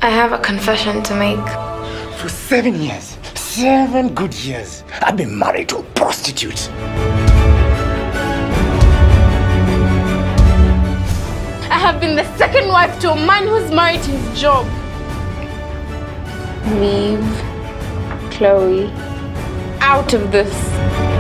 I have a confession to make. For 7 years, 7 good years, I've been married to a prostitute. I have been the second wife to a man who's married to his job. Leave Chloe out of this.